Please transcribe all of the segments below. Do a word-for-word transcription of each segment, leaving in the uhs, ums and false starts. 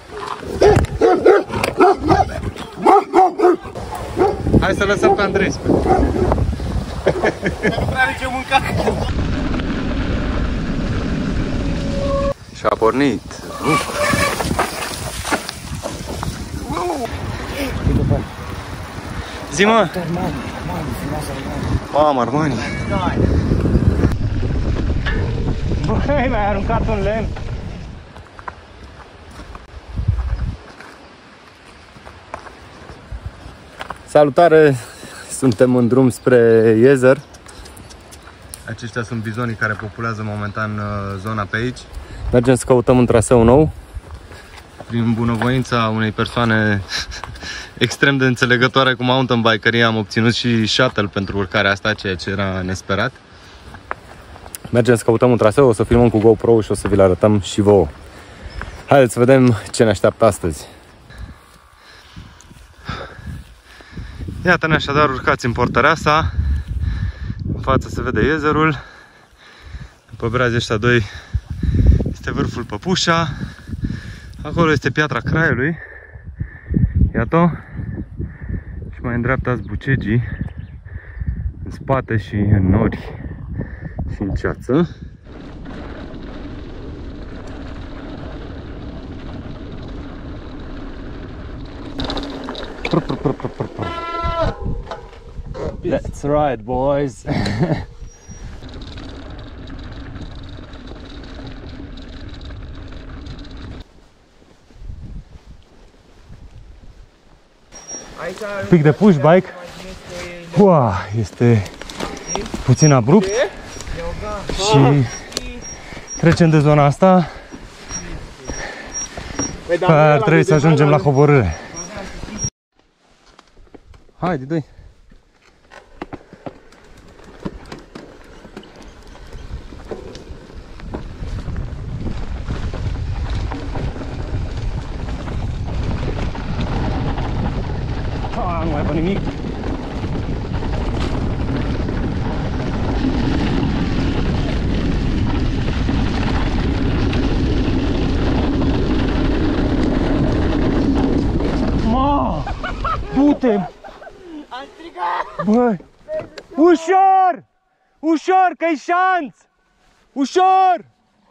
Hai să lăsăm pe Andrei. Nu prea are ce mânca. Și-a pornit. Zi, mă! Mamă, Armani! Băi, mi-ai aruncat un lemn! Salutare! Suntem în drum spre Jezer. Aceștia sunt bizonii care populează momentan zona pe aici. Mergem să căutăm un traseu nou. Prin bunăvoința unei persoane extrem de înțelegătoare cu mountain bikerie am obținut și shuttle pentru urcarea asta, ceea ce era nesperat. Mergem să căutăm un traseu, o să filmăm cu GoPro și o să vi-l arătăm și vouă. Haideți să vedem ce ne așteaptă astăzi. Iată-ne așadar urcați în Portăreasa. În față se vede Jezerul. După brazii ăștia doi este vârful Păpușa. Acolo este Piatra Craiului. Iată. Și mai în dreapta Bucegii. În spate și în nori și în ceață. That's right, boys. Un pic de push bike. Wow, este puțin abrupt și trecem de zona asta. Ar trebui să ajungem la coborâre. Haide, dă-i! Ah, nu mai văd nimic! Ma! Du-te! Am strigat! Băi! Ușor! Ușor, că-i șanț! Ușor!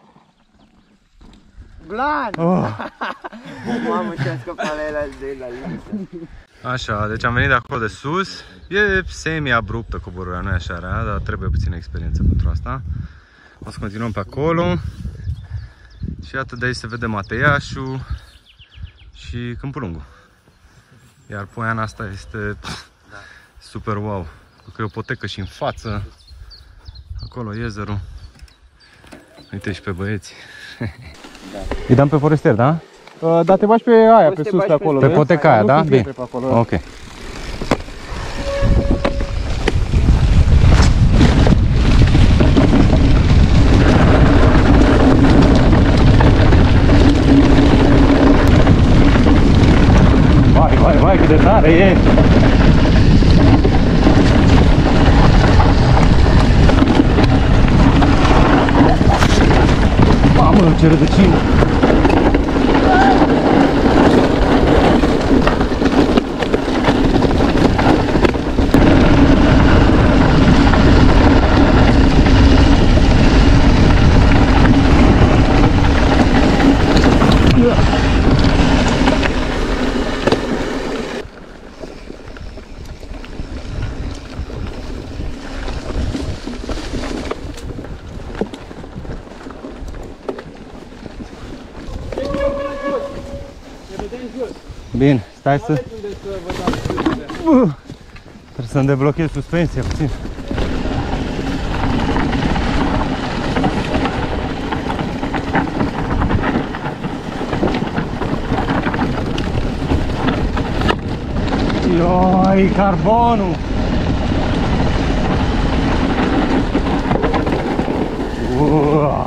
Blan! Oh. Mamă, ce-am scăpat la el de la limită. Așa, deci am venit de acolo de sus. E semi-abruptă coborârea, nu e așa rea, dar trebuie puțină experiență pentru asta. O să continuăm pe acolo. Și iată, de aici se vede Mateiașul și Câmpul Lungu. Iar poiana asta este da. Super wow. Că e o potecă și în față. Acolo Jezerul. Uite și pe băieți. Da. Îi dăm pe forestier, da? Uh, da, te bași pe aia, pe sus, pe acolo. Pe poteca aia, da? Bine. Ok. Vai, vai, vai, cât de tare e! Mamă, ce rădăcină! Bine, stai să... Uh, trebuie să-mi deblochez suspensia puțin. Ioi, carbonul! Uh.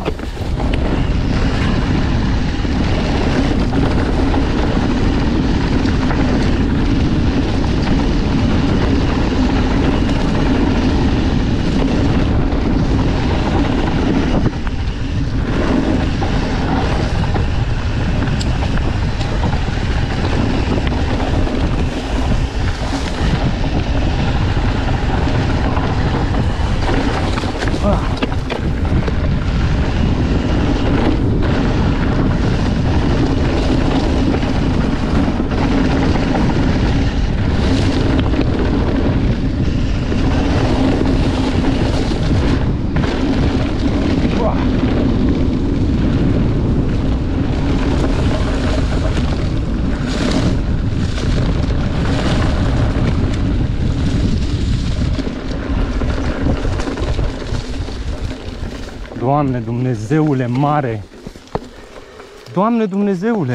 Doamne Dumnezeule mare! Doamne Dumnezeule!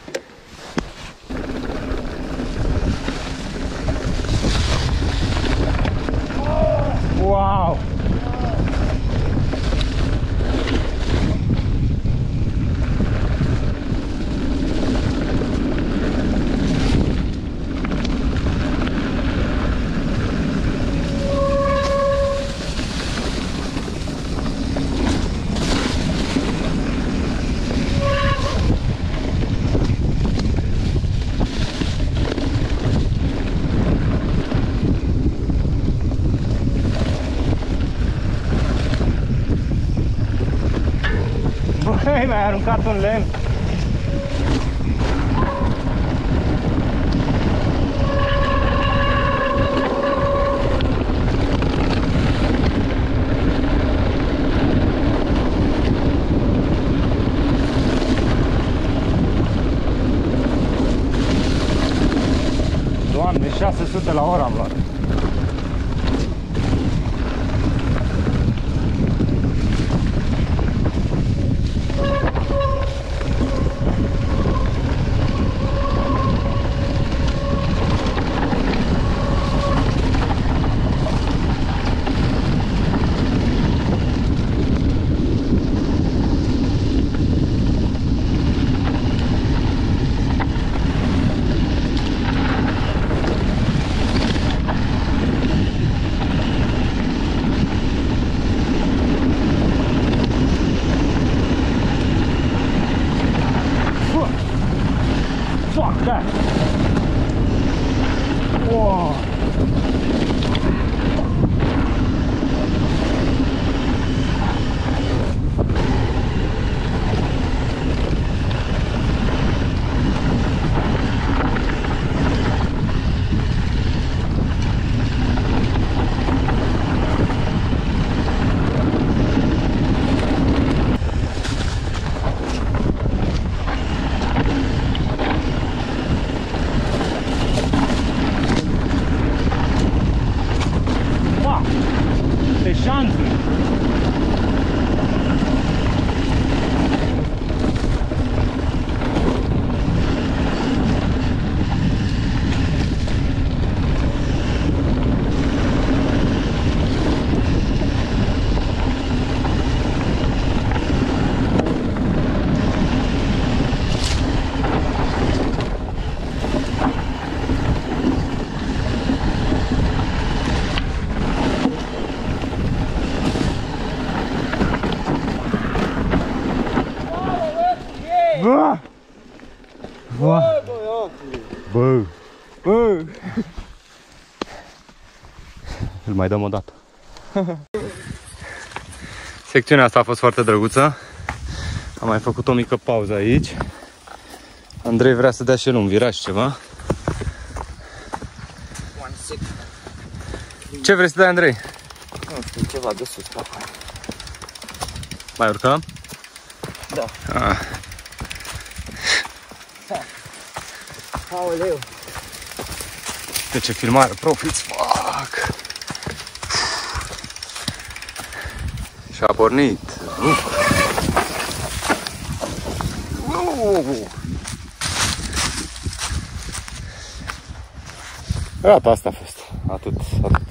Wow! Băi, mi-ai aruncat un lemn. Doamne, șase sute la oră am luat. Fuck that! Wow! De șanțe! Bă! Bă! Bă! Bă! Îl mai dăm o dată. Secțiunea asta a fost foarte drăguță. Am mai făcut o mică pauză aici. Andrei vrea să dea și el un viraj ceva. Ce vrei să dai, Andrei? Nu știu, ceva de sus pe acolo. Mai urcăm? Da. Ah. Aoleu. De ce filmare profit, fuck. Și a pornit. Gata, asta a fost. Atât, atât.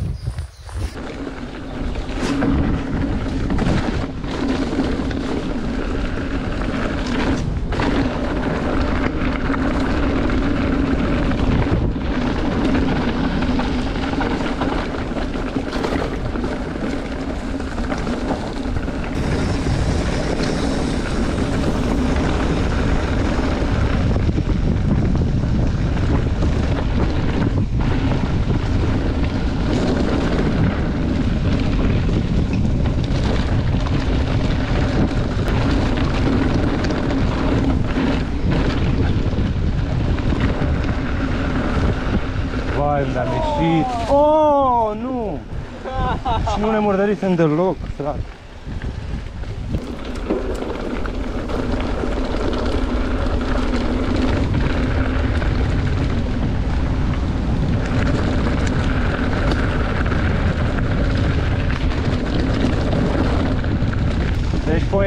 Vai, mi-am ieșit. Oh, nu! Și nu ne murdărisem deloc, frate.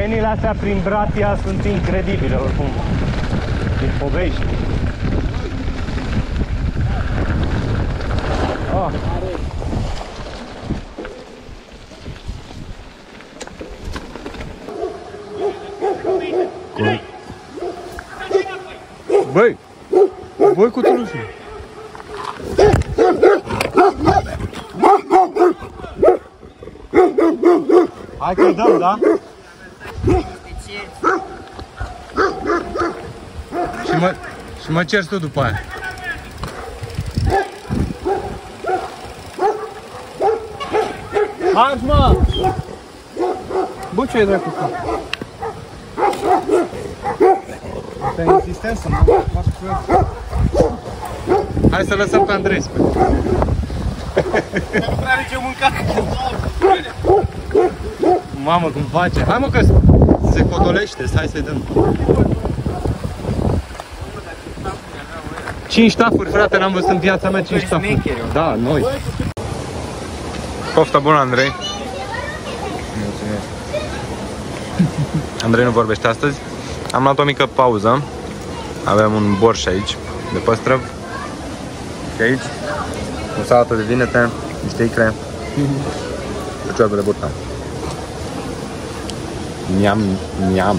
Trenile astea prin Bratia sunt incredibile oricum. Din Povești. Oh. Băi! Băi cu tulușul! Hai că-i dăm, da? Și mă, și mă ceri tu după aia. Marș, mă! Bă, ce e dracu ăsta? Asta e insistență, mă? Hai să lăsăm pe Andrei, spune. Nu prea are ce mânca. Mamă, cum face? Hai mă că se codolește, hai să-i dăm. Cinci tafuri, frate, n-am văzut în viața mea cinci tafuri. Da, noi. Poftă bună, Andrei. Mulțumesc. Andrei nu vorbește astăzi. Am luat o mică pauză. Avem un borș aici, de păstrăv. Și aici, o salată de vinete, niște icre, cu ciorbă de burtă. Miam, miam.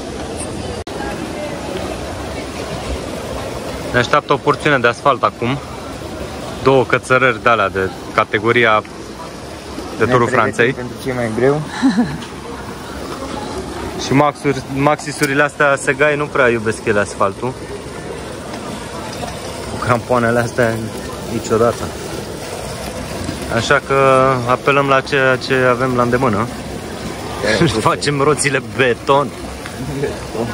Ne așteaptă o porțiune de asfalt acum. Două cățărări de alea de categoria de Turul Franței. Pentru ce e mai greu. Și maxuri, maxisurile astea Segai nu prea iubesc ele asfaltul. Cu crampoanele astea niciodată. Așa că apelăm la ceea ce avem la îndemână. Și facem roțile beton. Beton.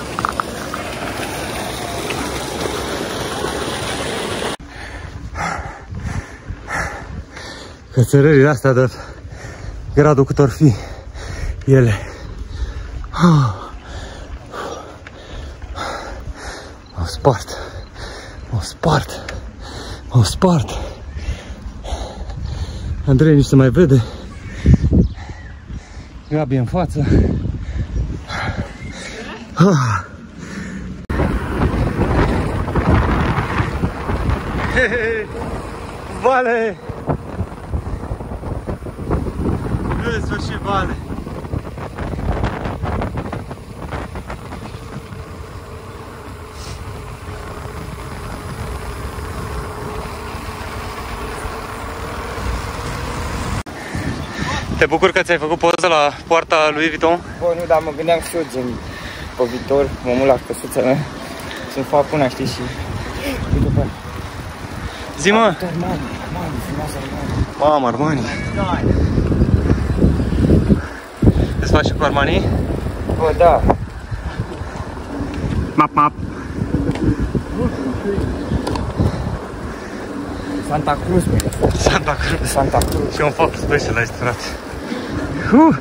Cățărările astea de gradul cât or fi ele. M-au spart. M-au spart. M-au spart. Andrei nici se mai vede. Gabi în față. Ah. He he. Vale! În sfârșit, vale! Te bucur că ți-ai făcut poză la poarta lui Vuitton? Bă, nu, dar mă gândeam și eu, gen, pe viitor, mă mult la căsuța mea. Să-mi fac una, știi, și... Uite, bă. Zi, mă! Armani, Armani, frumoasă Armani. Mamă, Armani! Îți faci și cu Armani? Bă, da. Map, map! Santa Cruz, mă. Santa Cruz! Santa Cruz. Și un foc specialized, frate. Uh.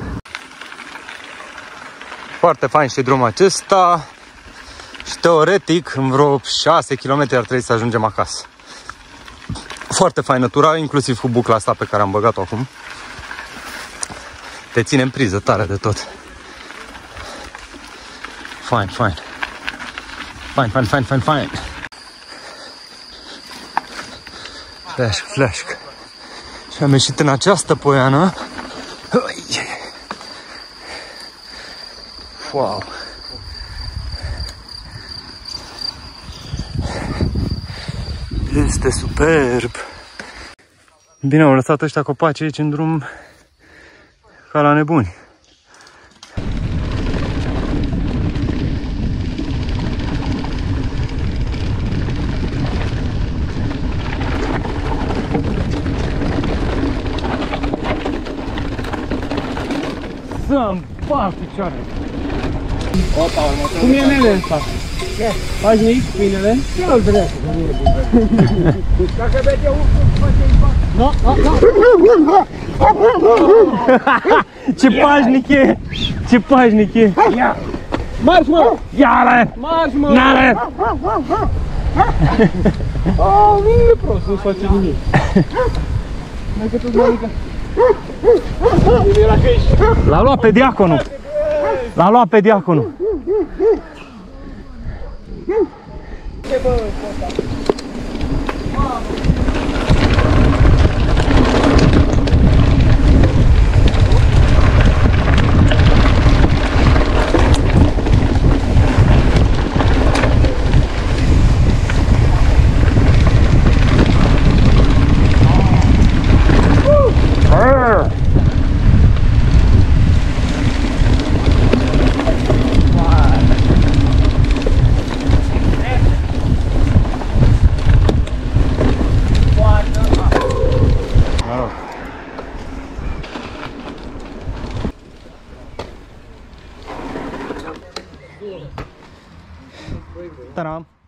Foarte fain și drumul acesta. Și teoretic, în vreo șase kilometri ar trebui să ajungem acasă. Foarte faină tura, inclusiv cu bucla asta pe care am băgat-o acum. Te ține în priză tare de tot. Fain, fain. Fain, fain, fain, fain, fain. Flash, flash. Și am ieșit în această poiană. Wow. Este superb. Bine, au lăsat ăștia copaci aici în drum ca la nebuni. Să-mi fac picioare. Opa, următorul. Cum e nele ăsta? Ce? Faci mic cu inele? Ce nu-l vedea? Dacă vede un face impact. No, no, no. Ce pașnic e! Ce pașnic e! Ia! Marș, mă! Ia-le! Marș, mă! N-are! Oh, nu e prost, nu-ți face nimic. Mai că tu-ți mărică. L-a luat pe diaconul! L-a luat pe diaconul. Ta-da!